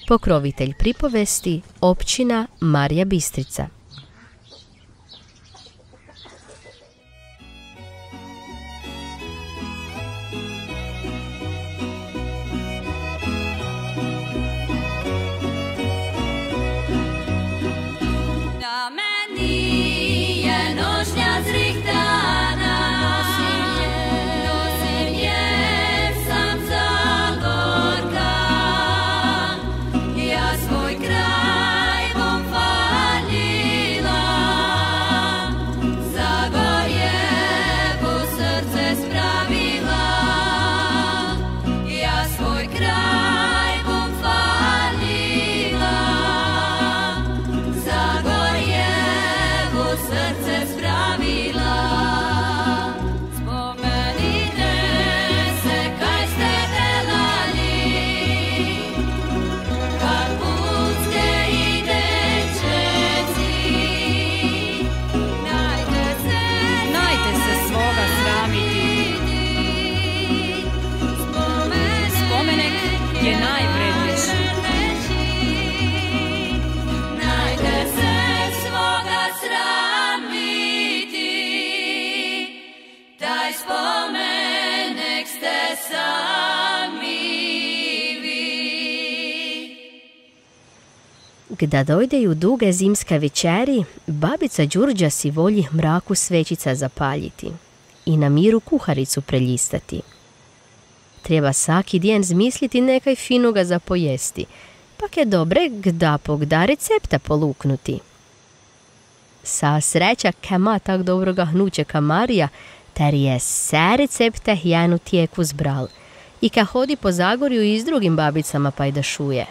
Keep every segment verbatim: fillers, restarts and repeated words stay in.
Pokrovitelj pripovesti općina Marija Bistrica. Gda dojdeju duge zimske večeri, babica Đurđa si volji mraku svećica zapaljiti i na miru kuharicu preljistati. Treba svaki djen zmisliti nekaj finuga za pojesti, pak je dobre gda pogda recepta poluknuti. Sa sreća kema tak dobroga hnučeka Marija, ter je se recepte jenu tijeku zbral i ka hodi po Zagorju i s drugim babicama pajdašuje.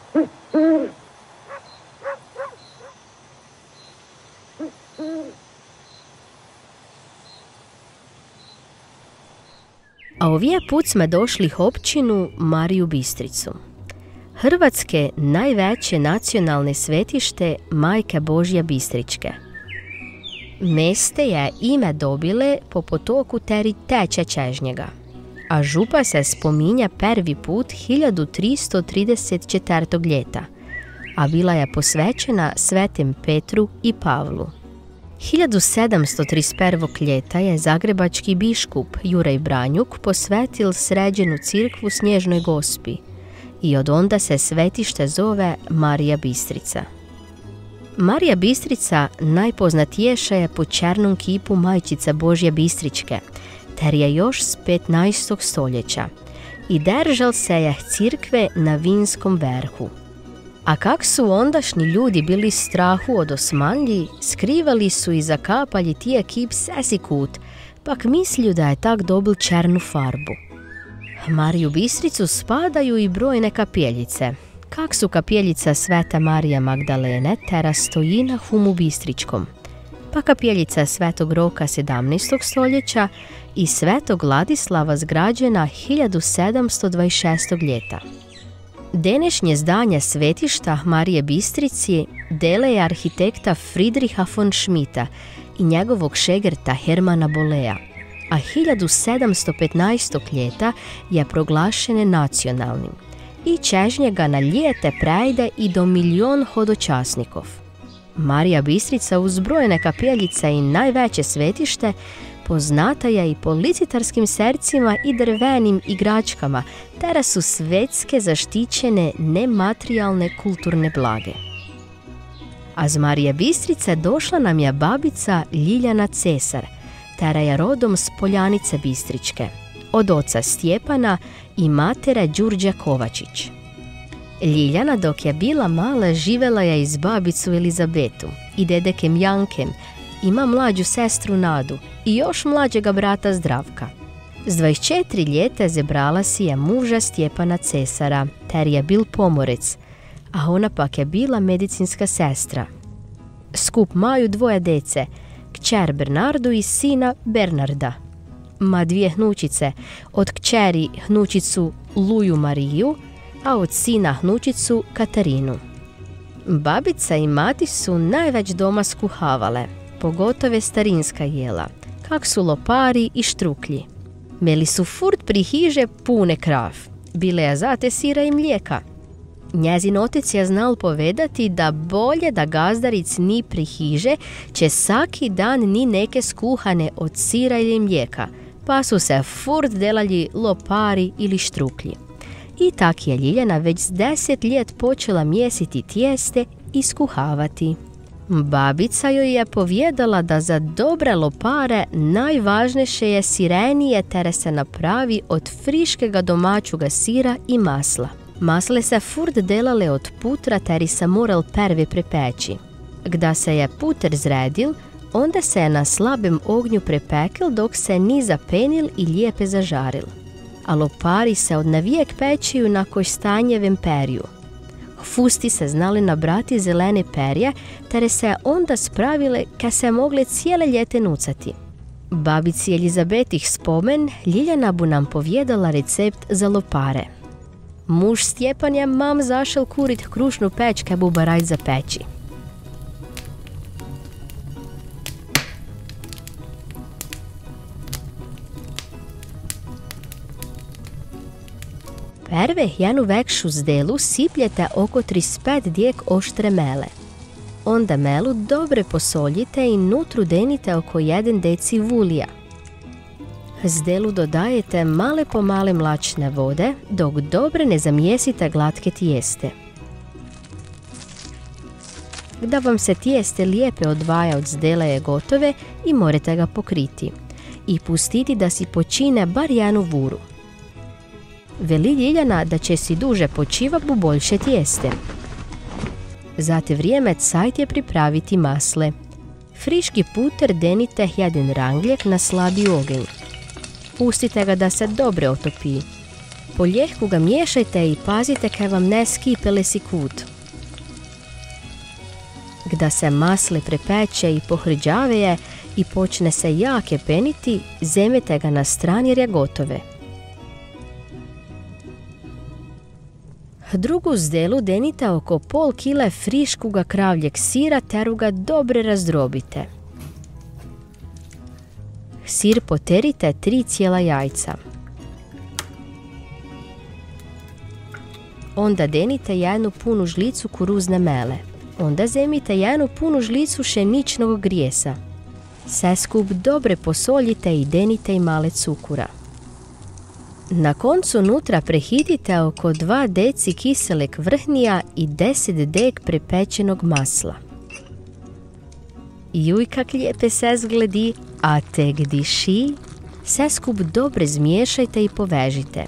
A ovije put sme došli općinu Mariju Bistricu. Hrvatske najveće nacionalne svetište Majke Božje Bistričke. Meste je ime dobile po potoku teri teče Čežnjega, a župa se spominja prvi put hiljadu tristo trideset četvrtog ljeta, a bila je posvećena svetim Petru i Pavlu. hiljadu sedamsto trideset prvog ljeta je zagrebački biškup Juraj Branjuk posvetil sređenu cirkvu Snježnoj Gospi i od onda se svetište zove Marija Bistrica. Marija Bistrica najpoznatiješa je po černom kipu Majčice Božje Bistričke, ter je još s petnaestog stoljeća i držal se je cirkve na Vinskom vrhu. A kak su ondašnji ljudi bili strahu od Osmanlji, skrivali su i zakapali tije kip sesikut, pak mislju da je tak dobil černu farbu. Mariju Bistricu spadaju i brojne kapjeljice. Kak su kapjeljica Svete Marije Magdalene, tera stoji na Humu Bistričkom, pa kapjeljica Svetog Roka sedamnaestog stoljeća i Svetog Ladislava zgrađena hiljadu sedamsto dvadeset šestog ljeta. Denešnje zdanje svetišta Marije Bistrici dele je arhitekta Friedricha von Schmidta i njegovog šegerta Hermana Bolea, a hiljadu sedamsto petnaestog ljeta je proglašene nacionalnim i Čežnjega na ljete prejde i do milion hodočasnikov. Marija Bistrica uz brojne kapjeljice i najveće svetište poznata je i po licitarskim sercima i drvenim igračkama, tera su svetske zaštićene nematerijalne kulturne blage. A z Marije Bistrice došla nam je babica Ljiljana Cesar, tera je rodom s Poljanice Bistričke, od oca Stjepana i matere Đurđe Kovačić. Ljiljana dok je bila mala živela je i s babicu Elizabetu i dedekem Jankem, ima mlađu sestru Nadu i još mlađega brata Zdravka. S dvadeset četiri ljeta zebrala si je muža Stjepana Cesara, ter je bil pomorec, a ona pak je bila medicinska sestra. Skup maju dvoje dece, kćer Bernardu i sina Bernarda. Ma dvije hnučice, od kćeri hnučicu Luju Mariju, a od sina hnučicu Katarinu. Babica i mati su najveć doma skuhavale, pogotove starinska jela, kak su lopari i štruklji. Meli su furt pri hiže pune krav, bile je zate sira i mlijeka. Njezin otec je znal povedati da bolje da gazdaric ni pri hiže, će saki dan ni neke skuhane od sira ili mlijeka, pa su se furt delali lopari ili štruklji. I tak je Ljiljana već s deset ljet počela mjesiti tijeste i skuhavati. Babica joj je povjedala da za dobre lopare najvažnejše je sirenije tere se napravi od friškega domaćuga sira i masla. Masle se furt delale od putra teri se moral prvi prepeći. Gda se je puter zredil, onda se je na slabem ognju prepekil dok se ni zapenil i lijepe zažaril. A lopari se od navijek pečiju na koštanjevem perju. Fusti se znali nabrati zelene perje, tere se onda spravile ka se mogle cijele ljete nucati. Babici Elizabetih spomen, Ljiljana bu nam povjedala recept za lopare. Muž Stjepan je mam zašel kurit krušnu peć ka bu baraj za peći. Prve jednu vekšu zdelu sipljete oko trideset pet dijek oštre mele. Onda melu dobre posoljite i nutru denite oko jedan deci vulija. Zdelu dodajete male po male mlačne vode dok dobre ne zamjesite glatke tijeste. Da vam se tijeste lijepe odvaja od zdele je gotove i morate ga pokriti i pustiti da si počine bar jednu vuru. Veli Ljiljana da će si duže počiva bu boljše tijeste. Zate vrijeme cajt je pripraviti masle. Friški puter denite jedan rangljek na slabi ogenj. Pustite ga da se dobro otopi. Po ljehku ga miješajte i pazite kaj vam ne skipele si kut. Gda se masle prepeče i pohrđaveje i počne se jake peniti, zemete ga na strani jer je gotove. Drugu zdelu denite oko pol kile friškuga kravljeg sira teru ga dobre razdrobite. Sir poterite tri cijela jajca. Onda denite jednu punu žlicu kuruzne mele. Onda zemite jednu punu žlicu šeničnog grijesa. Sve skup dobre posoljite i denite i male cukura. Na koncu nutra prehitite oko dva deci kiseleg vrhnija i deset dek prepečenog masla. Juj kak lijepe se zgledi, a tek diši. Sve skup dobro zmiješajte i povežite.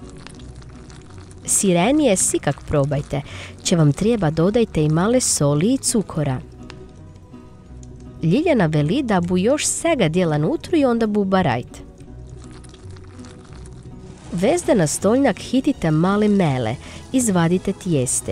Sirenije sikak probajte, će vam treba dodajte i male soli i cukora. Ljiljana veli da bu još sega dijela nutru i onda bu barajt. Vezda na stolnjak hitite male mele, izvadite tijeste.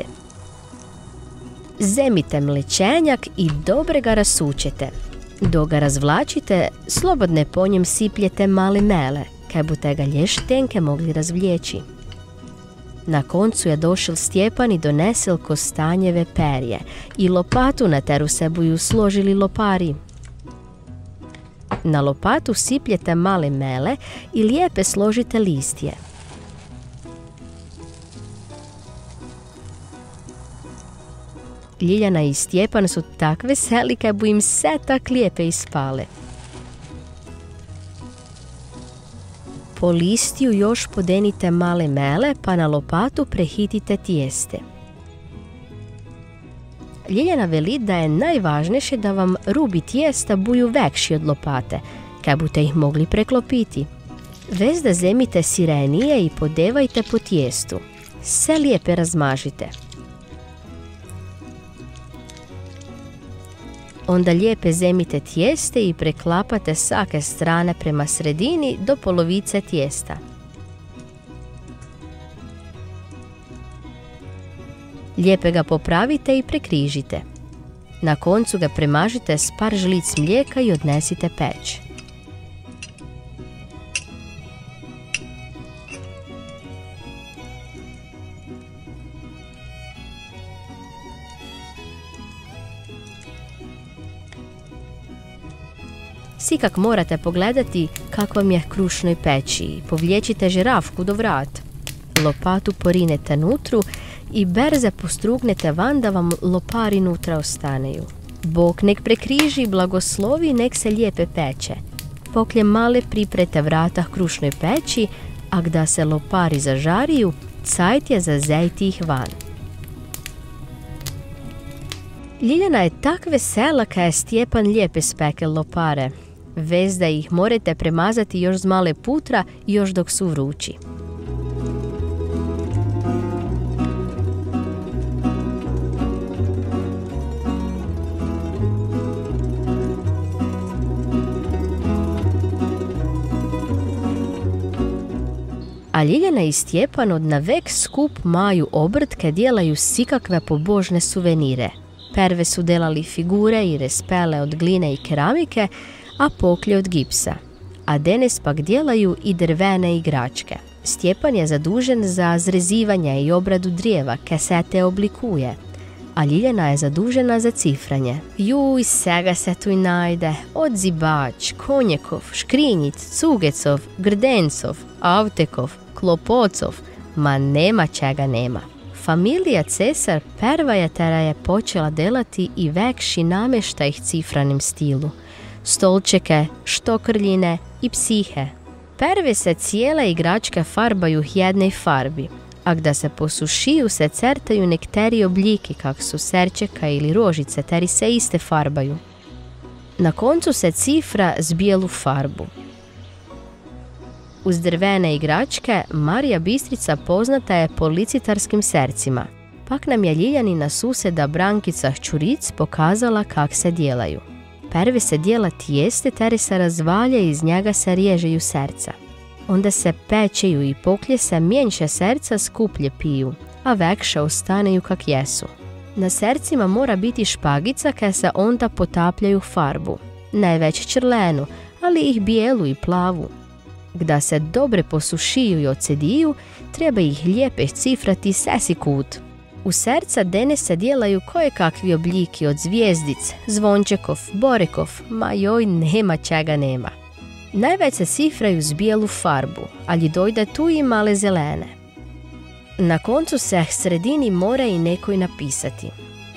Zemite mlečenjak i dobre ga rasučete. Dok ga razvlačite, slobodne po njem sipljete male mele, kaj bute ga lješ tenke mogli razvljeći. Na koncu je došel Stjepan i donesel kostanjeve perje i lopatu na teru se buju složili lopari. Na lopatu sipljete male mele i lijepe složite listje. Ljiljana i Stjepan su tak veseli kaj bu im se tak lijepe ispale. Po listju još podenite male mele pa na lopatu prehitite tijeste. Ljiljana veli da je najvažnije da vam rubi tijesta buju vekši od lopate, kaj bute ih mogli preklopiti. Vezda zemite sirenije i podevajte po tijestu. Sve lijepe razmažite. Onda lijepe zemite tijeste i preklapate svake strane prema sredini do polovice tijesta. Lijepe ga popravite i prekrižite. Na koncu ga premažite s par žlic mlijeka i odnesite peć. Sikak morate pogledati kako vam je krušnoj peći. Povlječite žirafku do vrat. Lopatu porinete nutru i berze postrugnete van da vam lopari nutra ostaneju. Bog nek prekriži, blagoslovi, nek se lijepe peče. Poklje male priprete vrata krušnoj peći, a gda se lopari zažariju, cajt je za zejti ih van. Ljiljana je tak vesela kad je Stjepan lijepe spekel lopare, vez da ih morate premazati još z male putra još dok su vrući. A Ljiljana i Stjepan od navek skup maju obrtke djelaju sikakve pobožne suvenire. Perve su delali figure i respele od gline i keramike, a poklje od gipsa. A denes pak djelaju i drvene igračke. Stjepan je zadužen za zrezivanje i obradu drijeva, kesete oblikuje, a Ljiljana je zadužena za cifranje. Juj, svega se tu i najde, od zibač, konjekov, škrinjic, cugecov, grdencov, avtekov, klopocov, ma nema čega nema. Familija Cesar prva je tera je počela delati i vekši namještaj cifranim stilu. Stolčeke, štokrljine i psihe. Prve se cijele igračke farbaju jednej farbi, a gda se posušiju se crtaju nekteri obliki kak su serčeka ili rožice, teri se iste farbaju. Na koncu se cifra z bijelu farbu. Uz drvene igračke Marija Bistrica poznata je po licitarskim sercima, pak nam je Ljiljanina suseda Brankica Ćuric pokazala kak se djelaju. Prvi se dijela tijeste, tere se razvalje i iz njega se riježeju serca. Onda se pečeju i poklje se mjenše serca skuplje piju, a vekše ostaneju kak jesu. Na sercima mora biti špagica kaj se onda potapljaju farbu, ne već črlenu, ali ih bijelu i plavu. Gda se dobre posušiju i ocediju, treba ih lijepe cifrati sesi kut. U serca dene se djelaju kojekakvi obliki od zvijezdic, zvončekov, borekov, ma joj nema čega nema. Najveć se cifraju z bijelu farbu, ali dojde tu i male zelene. Na koncu se sredini mora i nekoj napisati.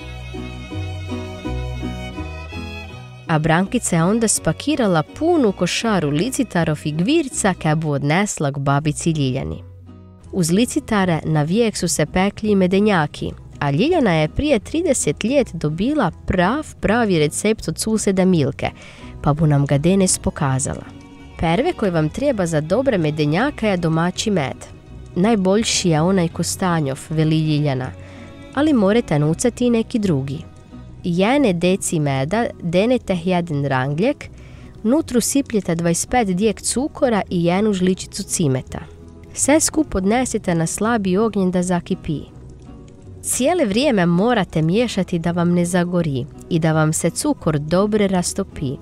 A Brankica je onda spakirala punu košaru licitarov i gvirca kaj bu odnesla k babici Ljiljani. Uz licitare na vijek su se pekli i medenjaki, a Ljiljana je prije trideset ljet dobila prav pravi recept od suseda Milke, pa bu nam ga denes pokazala. Prve koji vam treba za dobre medenjaka je domaći med. Najboljši je onaj kostanjov, veli Ljiljana, ali morate nucati i neki drugi. Jene deci meda denete jedan rangljek, nutru sipljete dvadeset pet dijek cukora i jednu žličicu cimeta. Sve skup odnesite na slabi ognjen da zakipi. Cijele vrijeme morate miješati da vam ne zagori i da vam se cukor dobro rastopi.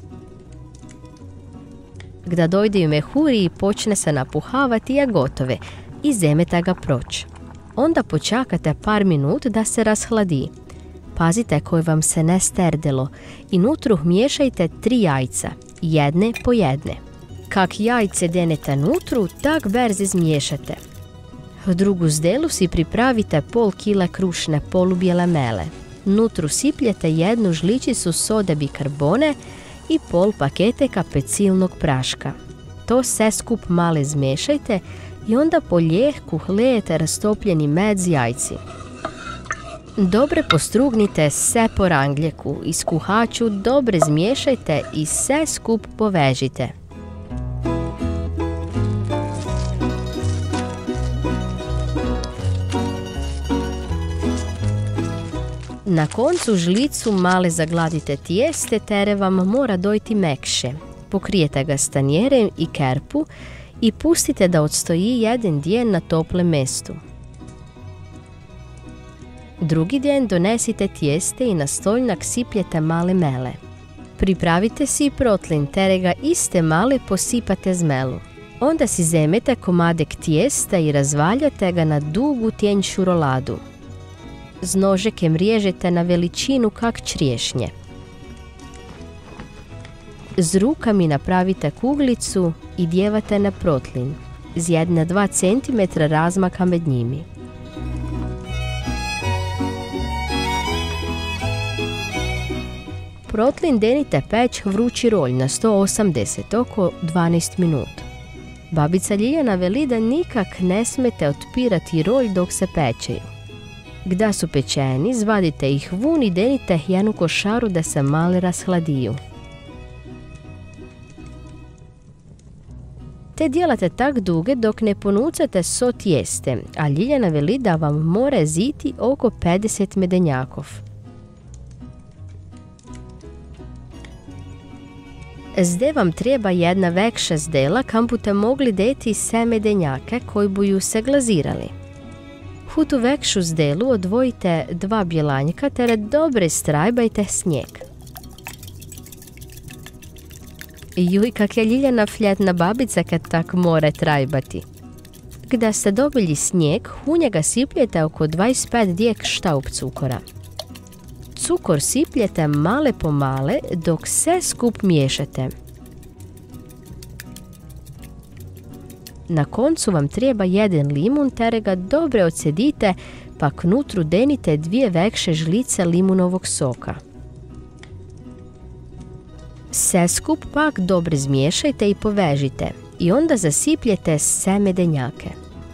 Gda dojde u mehuri i počne se napuhavati je gotove i zemete ga proć. Onda počakate par minut da se rashladi. Pazite koji vam se ne sterdelo i nutru miješajte tri jajca, jedne po jedne. Kak jajce denete nutru, tak berzi zmiješate. Drugu zdelu si pripravite pol kila krušne polubjele mele. Nutru sipljete jednu žličicu sode bikarbone i pol paketeka pecilnog praška. To sve skup male zmiješajte i onda po ljehku hlejete rastopljeni med z jajci. Dobre postrugnite sve po rangljeku i s kuhaču dobre zmiješajte i sve skup povežite. Na koncu žlicu male zagladite tijeste, tere vam mora dojti mekše. Pokrijete ga stanjerem i kerpu i pustite da odstoji jedan djen na toplem mestu. Drugi djen donesite tijeste i na stoljnak sipljete male mele. Pripravite si protlin, tere ga iste male posipate z melu. Onda si zemete komadek tijesta i razvaljate ga na dugu tjenjšu roladu. Z nožekem riježete na veličinu kak čriješnje. Z rukami napravite kuglicu i djevate na protlin, z jedna dva centimetra razmaka med njimi. protlin denite peć vrući rolj na sto osamdeset oko dvanaest minuta. Babica Ljiljana veli da nikak ne smete otpirati rolj dok se pečeju. Gda su pečeni, zvadite ih vun i denite jednu košaru da se male rashladiju. Te djelate tak duge dok ne ponucate so tijeste, a Ljiljana veli da vam more ziti oko pedeset medenjakov. Zde vam treba jedna vekša zdela, kam bute mogli deti se medenjake koji buju se glazirali. U tu vekšu zdelu odvojite dva bjelanjka tere dobre strajbajte snijeg. Juj, kak je Ljiljana fljetna babica kad tak more trajbati. Gda ste dobili snijeg, u njega sipljete oko dvadeset pet dijek štaup cukora. Cukor sipljete male po male dok se skup miješate. Na koncu vam treba jedan limun tere ga dobre odsedite pa knutru denite dvije vekše žlice limunovog soka. Se skup pak dobro zmiješajte i povežite i onda zasipljete se medenjake.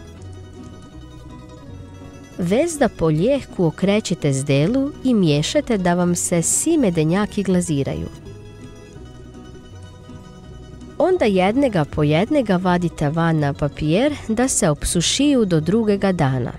Vezda poljehku okrećite zdelu i miješate da vam se svi medenjaki glaziraju. Onda jednega po jednega vadite van na papir da se opsušiju do drugega dana.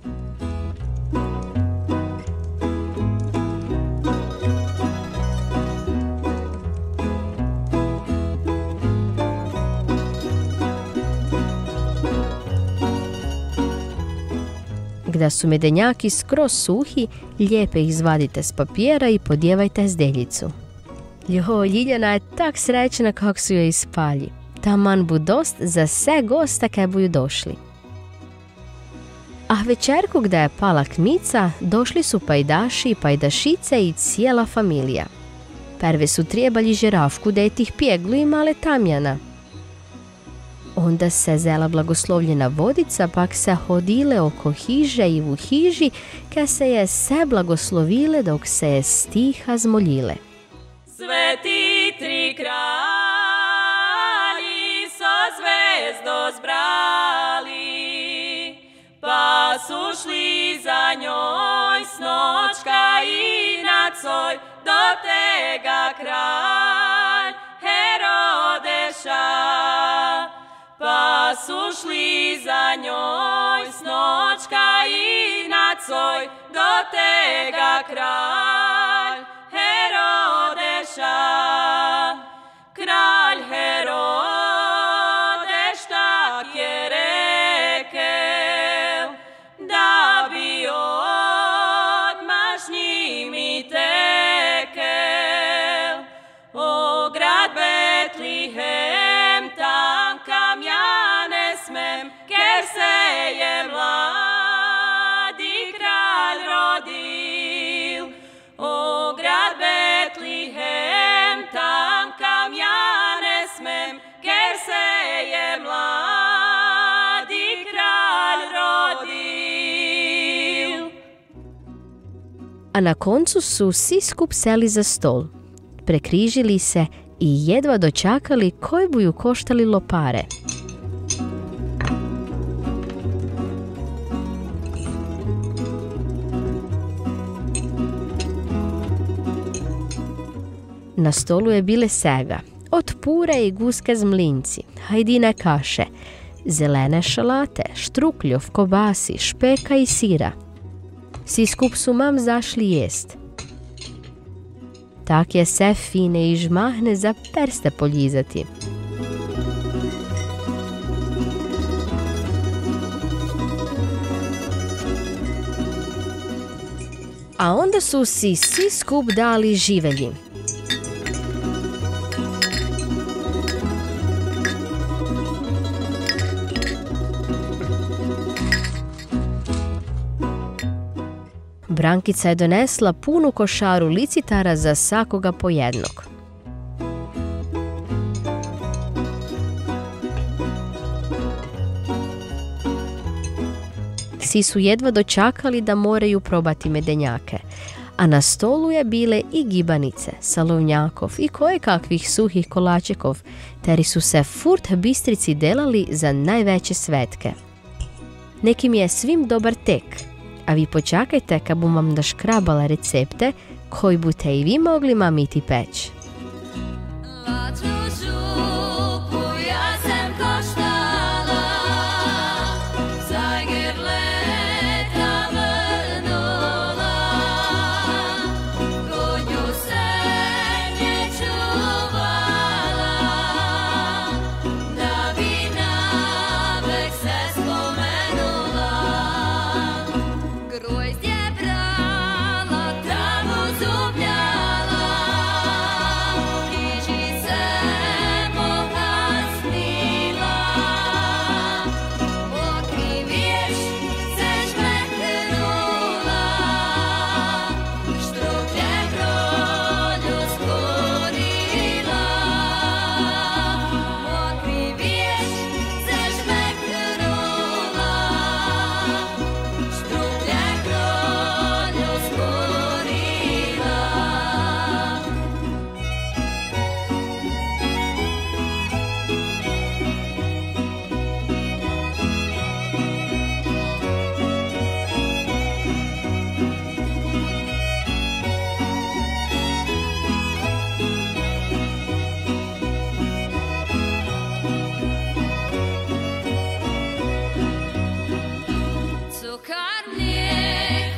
Gda su medenjaki skroz suhi, lijepe ih izvadite s papira i podjevajte zdjeljicu. Jo, Ljiljana je tak srećna kako su joj ispalji. Taman bu dost za sve gosta kaj buju došli. A večerku gda je pala kmica, došli su pajdaši i pajdašice i cijela familija. Prve su trebali žirafku detih pjeglu i male tamjana. Onda se zela blagoslovljena vodica, pak se hodile oko hiže i u hiži, ka se je se blagoslovile dok se je stiha zmoljile. Sveti tri kralji so zvezdo zbrali, pa su šli za njoj snočka i nacoj, do tega kralj Herodeša. Pa su šli za njoj snočka i nacoj, do tega kralj Herodeša. Kralj Herodeš tak je rekel, da bi odmah s njimi tekel. O grad Betlihem, tam kam ja ne smem, ker se je mladi kralj rodil. O grad Betlihem, tam kam ja ne smem, ker se je mladi kralj rodil. A na koncu su svi skup seli za stol, prekrižili se i jedva dočakali koji buju koštali lopare. Na stolu je bile sega, od pure i guske z mlinci, hajdine kaše, zelene šalate, štrukljov, kobasi, špeka i sira. Svi skup su mam zašli jest. Tak je se fine i žmahne za prste poljizati. A onda su si svi skup dali živelji. Brankica je donesla punu košaru licitara za svakoga po jednog. Svi su jedva dočakali da moraju probati medenjake, a na stolu je bile i gibanice, salovnjakov i kojekakvih suhih kolačekov, teri su se furt Bistrici delali za najveće svetke. Nekim je svim dobar tek, a vi počakajte kad bom vam naškrabala recepte koji bute i vi mogli mamiti peć. Cukar mlijek